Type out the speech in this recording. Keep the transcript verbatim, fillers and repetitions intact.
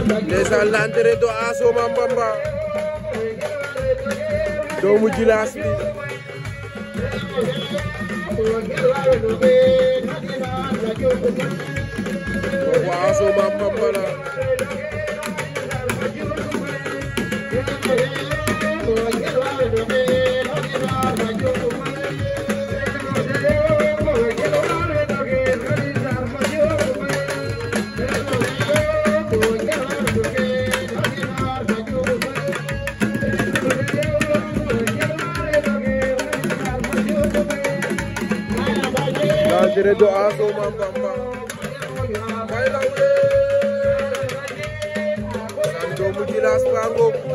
ndeysaan l'entrée de Asso Mame Bamba doomu Djilass bi kooku Asso Mame Bamba la l'entrée de Asso Mame Bamba may lawle san doomu Djilass baa ngoog